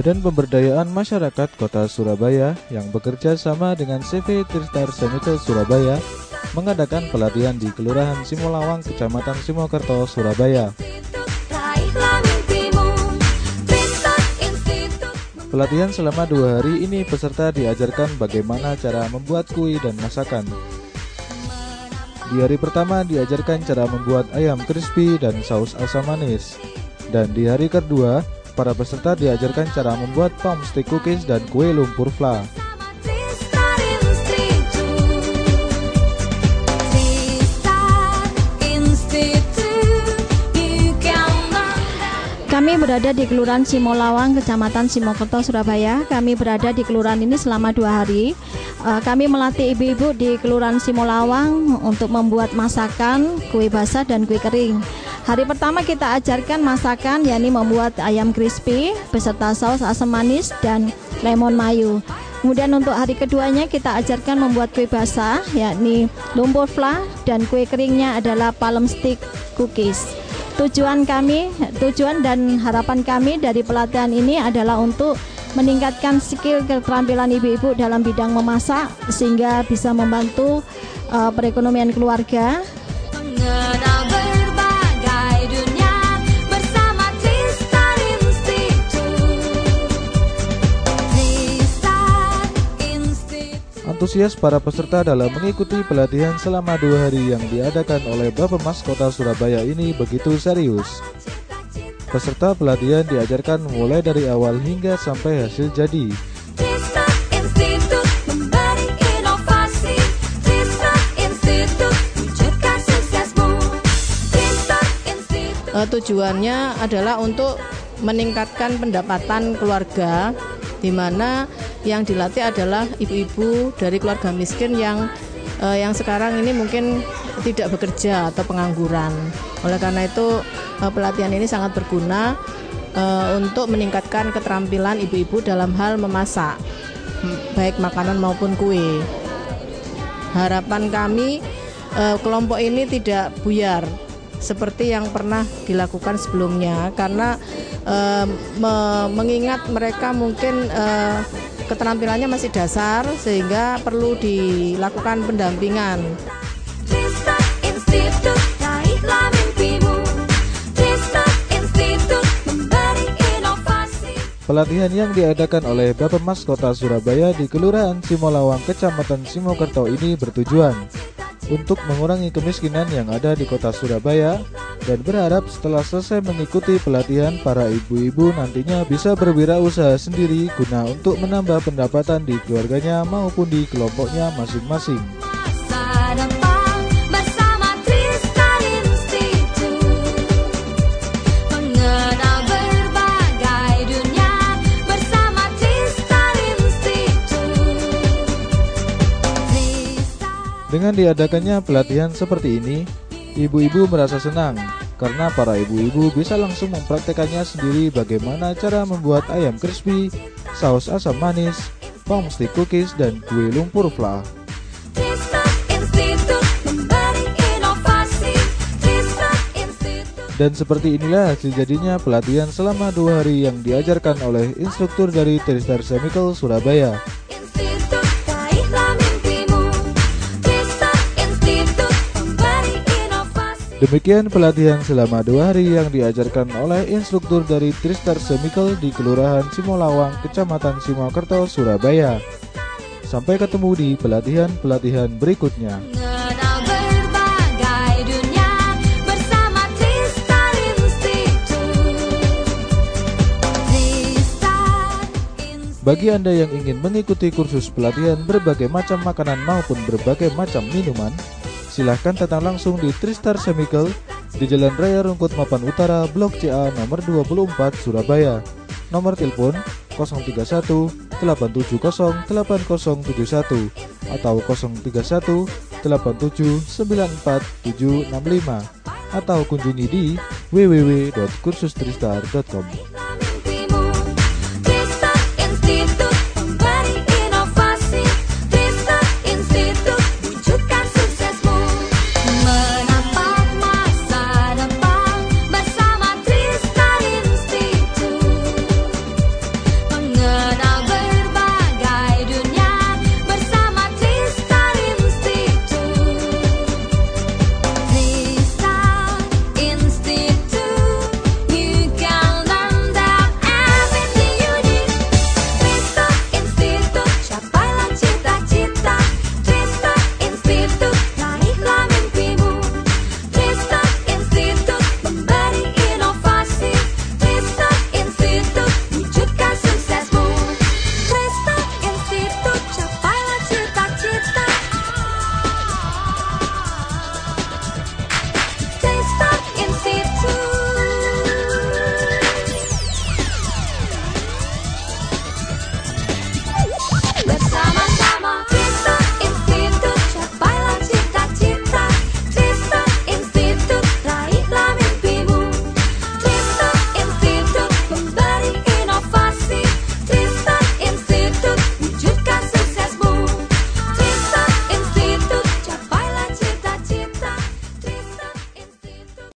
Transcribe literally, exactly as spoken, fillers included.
Badan Pemberdayaan Masyarakat Kota Surabaya yang bekerja sama dengan C V Tristar Chemical Surabaya mengadakan pelatihan di Kelurahan Simolawang, Kecamatan Simokerto, Surabaya. Pelatihan selama dua hari ini peserta diajarkan bagaimana cara membuat kue dan masakan. Di hari pertama diajarkan cara membuat ayam crispy dan saus asam manis. Dan di hari kedua, para peserta diajarkan cara membuat palm stick cookies dan kue lumpur fla. Kami berada di Kelurahan Simolawang, Kecamatan Simokerto, Surabaya. Kami berada di kelurahan ini selama dua hari. Kami melatih ibu-ibu di Kelurahan Simolawang untuk membuat masakan, kue basah dan kue kering. Hari pertama kita ajarkan masakan, yakni membuat ayam crispy beserta saus asam manis dan lemon mayo. Kemudian untuk hari keduanya kita ajarkan membuat kue basah, yakni lumpur fla, dan kue keringnya adalah palm stick cookies. Tujuan kami, tujuan dan harapan kami dari pelatihan ini adalah untuk meningkatkan skill keterampilan ibu-ibu dalam bidang memasak sehingga bisa membantu uh, perekonomian keluarga. Antusias para peserta dalam mengikuti pelatihan selama dua hari yang diadakan oleh Bappemas Kota Surabaya ini begitu serius. Peserta pelatihan diajarkan mulai dari awal hingga sampai hasil jadi. Uh, tujuannya adalah untuk meningkatkan pendapatan keluarga, di mana yang dilatih adalah ibu-ibu dari keluarga miskin yang uh, yang sekarang ini mungkin tidak bekerja atau pengangguran. Oleh karena itu uh, pelatihan ini sangat berguna uh, untuk meningkatkan keterampilan ibu-ibu dalam hal memasak, baik makanan maupun kue. Harapan kami uh, kelompok ini tidak buyar seperti yang pernah dilakukan sebelumnya, karena uh, me mengingat mereka mungkin uh, keterampilannya masih dasar sehingga perlu dilakukan pendampingan. Pelatihan yang diadakan oleh Bappemas Kota Surabaya di Kelurahan Simolawang, Kecamatan Simokerto ini bertujuan untuk mengurangi kemiskinan yang ada di Kota Surabaya dan berharap setelah selesai mengikuti pelatihan, para ibu-ibu nantinya bisa berwirausaha sendiri guna untuk menambah pendapatan di keluarganya maupun di kelompoknya masing-masing. Dengan diadakannya pelatihan seperti ini, ibu-ibu merasa senang karena para ibu-ibu bisa langsung mempraktekannya sendiri bagaimana cara membuat ayam crispy, saus asam manis, palm stick cookies, dan kue lumpur fla. Dan seperti inilah hasil jadinya pelatihan selama dua hari yang diajarkan oleh instruktur dari Tristar Chemical Surabaya. Demikian pelatihan selama dua hari yang diajarkan oleh instruktur dari Tristar Chemical di Kelurahan Simolawang, Kecamatan Simokerto, Surabaya. Sampai ketemu di pelatihan-pelatihan berikutnya. Bagi Anda yang ingin mengikuti kursus pelatihan berbagai macam makanan maupun berbagai macam minuman, silahkan datang langsung di Tristar Chemical di Jalan Raya Rungkut Mapan Utara, Blok C A nomor dua puluh empat, Surabaya. Nomor telepon nol tiga satu delapan tujuh nol delapan nol tujuh satu atau nol tiga satu delapan tujuh sembilan empat tujuh enam lima atau kunjungi di w w w titik kursus tristar titik com.